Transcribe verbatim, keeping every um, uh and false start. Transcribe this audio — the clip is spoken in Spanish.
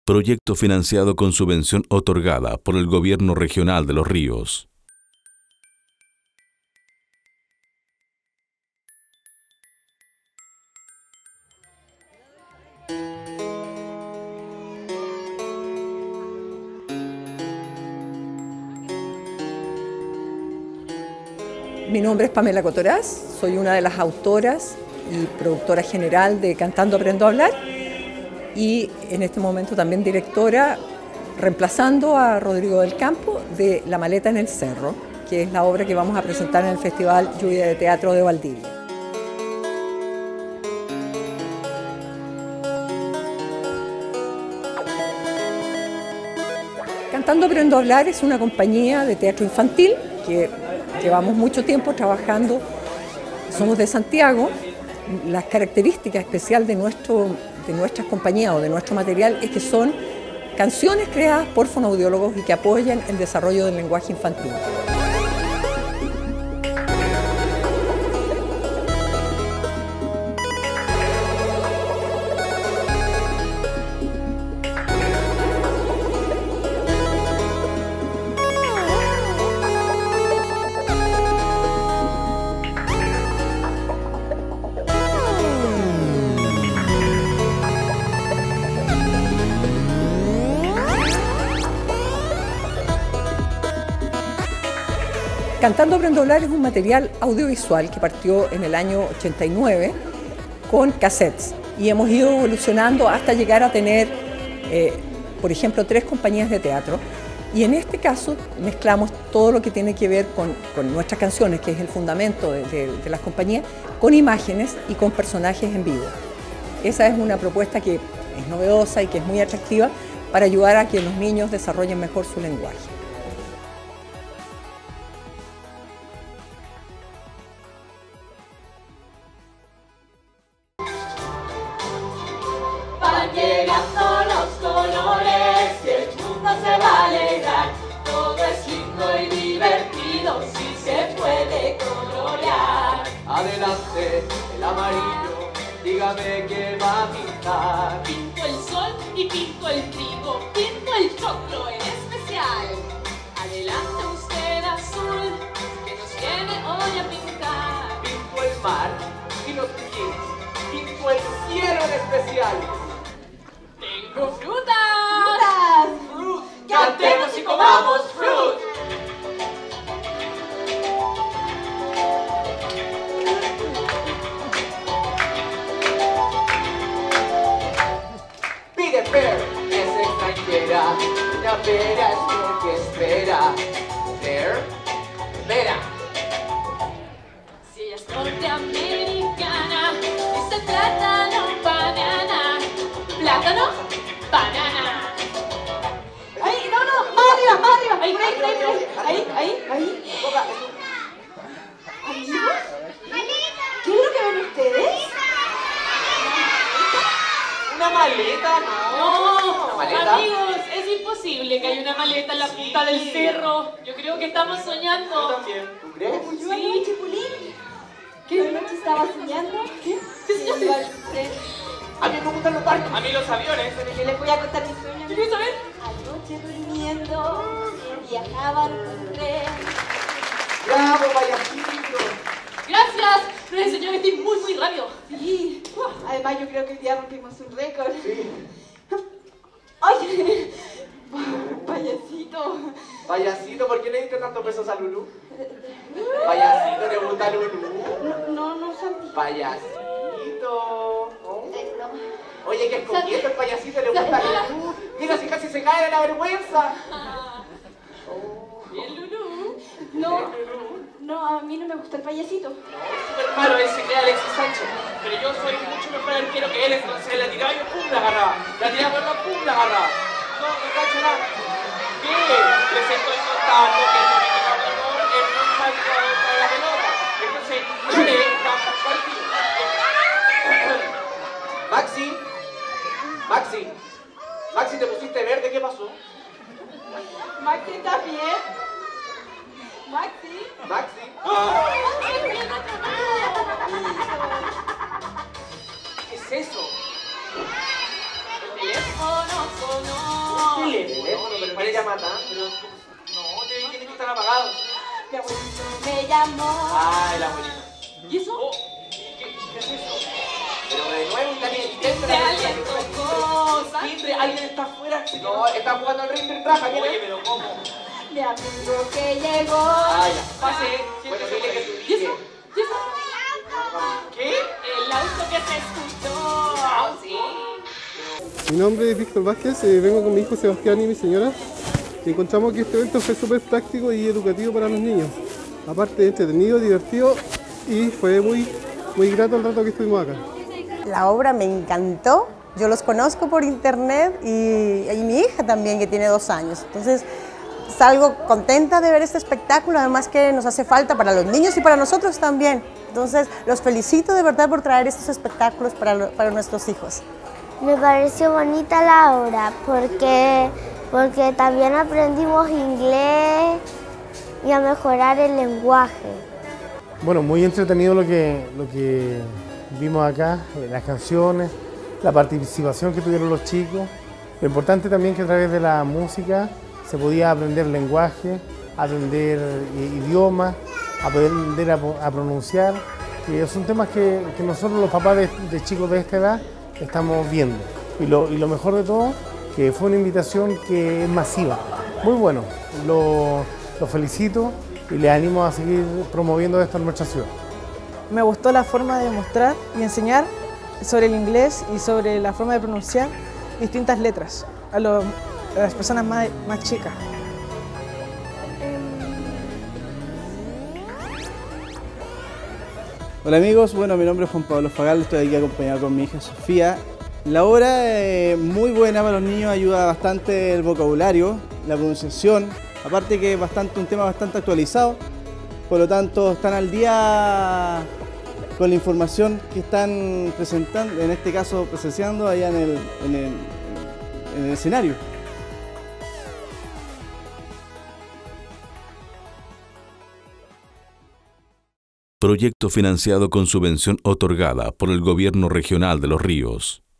Proyecto financiado con subvención otorgada por el Gobierno Regional de Los Ríos. Mi nombre es Pamela Cotoraz, soy una de las autoras y productora general de Cantando Aprendo a Hablar y en este momento también directora, reemplazando a Rodrigo del Campo, de La Maleta en el Cerro, que es la obra que vamos a presentar en el Festival Lluvia de Teatro de Valdivia. Cantando Aprendo a Hablar es una compañía de teatro infantil que llevamos mucho tiempo trabajando, somos de Santiago. La característica especial de, nuestro, de nuestras compañías o de nuestro material es que son canciones creadas por fonoaudiólogos y que apoyan el desarrollo del lenguaje infantil. Cantando Aprendo a Hablar es un material audiovisual que partió en el año ochenta y nueve con cassettes y hemos ido evolucionando hasta llegar a tener, eh, por ejemplo, tres compañías de teatro y en este caso mezclamos todo lo que tiene que ver con, con nuestras canciones, que es el fundamento de, de, de las compañías, con imágenes y con personajes en vivo. Esa es una propuesta que es novedosa y que es muy atractiva para ayudar a que los niños desarrollen mejor su lenguaje. Llegando los colores y el mundo se va a alegrar. Todo es lindo y divertido si se puede colorear. Adelante, el amarillo, dígame qué va a pintar. Pinto el sol y pinto el trigo, pinto el choclo en especial. Adelante usted azul, que nos viene hoy a pintar. Pinto el mar y los pies, pinto el cielo en especial. ¡Tengo frutas! ¡Fruit! ¡Cantemos y comamos fruit! Pide pear, es extranjera, una pera es lo que espera. Pear, pera. Si ella es norteamericana, dice plátano, banana. Plátano, banana. Ahí, no, no, más arriba, más arriba. Ahí, ahí, ahí, ahí, ahí, ahí. ¿Amigos? ¿Qué es lo que ven ustedes? ¿Una maleta? No. No, ¿Una maleta? amigos, es imposible que haya una maleta en la punta del cerro. Yo creo que estamos Yo soñando. también. ¿Tú crees? ¿Yo anoche, Pulín? ¿Qué noche estaba soñando? ¿Qué? ¿Qué soñaste? Igual sé. A mí me gustan los barcos. A mí los aviones. Pero yo les voy a contar mi sueño. ¿Qué quieres saber? Anoche durmiendo, viajaban con tren. ¡Bravo, payasito! Gracias, nos enseñó a vestir muy, muy rápido. Sí, además yo creo que hoy día rompimos un récord. Sí. ¡Ay! Payasito. Payasito, ¿por qué le diste tantos besos a Lulú? Payasito, ¿le gusta Lulú? No, no, no, Santi. Payasito. Oh. Eh, no. Oye, que es coqueto el payasito, le gusta Lulú. Mira, si casi se cae de la vergüenza. Oh. ¿Y el Lulú? No, no, a mí no me gusta el payasito. Súper malo ese que es Alexis Sánchez. Pero yo soy mucho mejor arquero que él, entonces la tiraba y yo pum, la agarraba. La tiraba por la pum, la agarraba. No, no cacho nada. ¿Qué? Les estoy contando que el entrenador es muy mal para la pelota. Entonces, no le damos partido. Maxi, Maxi, Maxi, ¿te pusiste verde? ¿Qué pasó? Maxi, ¿estás bien? Maxi. Maxi. ¿Qué es eso? El teléfono sonó. mata, pero no, tienen que estar apagados. Mi abuelito me llamó. Ah, el abuelito. ¿Y eso? Oh, ¿qué, ¿Qué es eso? Pero de nuevo, está bien. Este alguien tocó. Siempre alguien está afuera. No, está jugando al ring del traje. Oye, pero ¿cómo? Mi amigo que llegó. Ah, ya. Pase. Bueno, dile que tú ¿Y eso? ¿Y eso? ¿Qué? El auto que se escuchó. Ah, sí. Mi nombre es Víctor Vázquez, eh, vengo con mi hijo Sebastián y mi señora. Y encontramos que este evento fue súper práctico y educativo para los niños. Aparte, entretenido, divertido y fue muy, muy grato el rato que estuvimos acá. La obra me encantó, yo los conozco por internet y, y mi hija también, que tiene dos años. Entonces, salgo contenta de ver este espectáculo, además que nos hace falta para los niños y para nosotros también. Entonces, los felicito de verdad por traer estos espectáculos para, para nuestros hijos. Me pareció bonita la obra porque, porque también aprendimos inglés y a mejorar el lenguaje. Bueno, muy entretenido lo que, lo que vimos acá, las canciones, la participación que tuvieron los chicos. Lo importante también que a través de la música se podía aprender lenguaje, aprender idiomas, aprender a, a pronunciar. Y son temas que, que nosotros los papás de, de chicos de esta edad estamos viendo. Y lo, y lo mejor de todo, que fue una invitación que es masiva. Muy bueno, lo, lo felicito y les animo a seguir promoviendo esto en nuestra ciudad. Me gustó la forma de mostrar y enseñar sobre el inglés y sobre la forma de pronunciar distintas letras a, lo, a las personas más, más chicas. Hola amigos, bueno, mi nombre es Juan Pablo Fagal, estoy aquí acompañado con mi hija Sofía. La obra es muy buena para los niños, ayuda bastante el vocabulario, la pronunciación, aparte que es bastante, un tema bastante actualizado, por lo tanto están al día con la información que están presentando, en este caso presenciando allá en el, en el, en el escenario. Proyecto financiado con subvención otorgada por el Gobierno Regional de Los Ríos.